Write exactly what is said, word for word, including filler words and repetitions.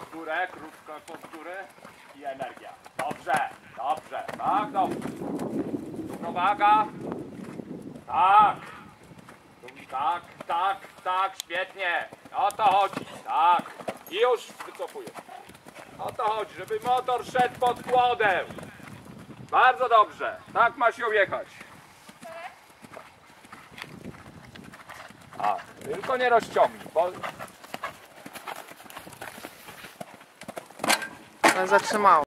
pod górę, krótko pod górę i energia. Dobrze, dobrze, tak, dobrze. Równowaga. Tak. Tak, tak, tak, świetnie. O to chodzi, tak. I już wycofuję. O to chodzi, żeby motor szedł pod kłodę. Bardzo dobrze, tak ma się jechać. A, tylko nie rozciągnij, bo... Zatrzymało.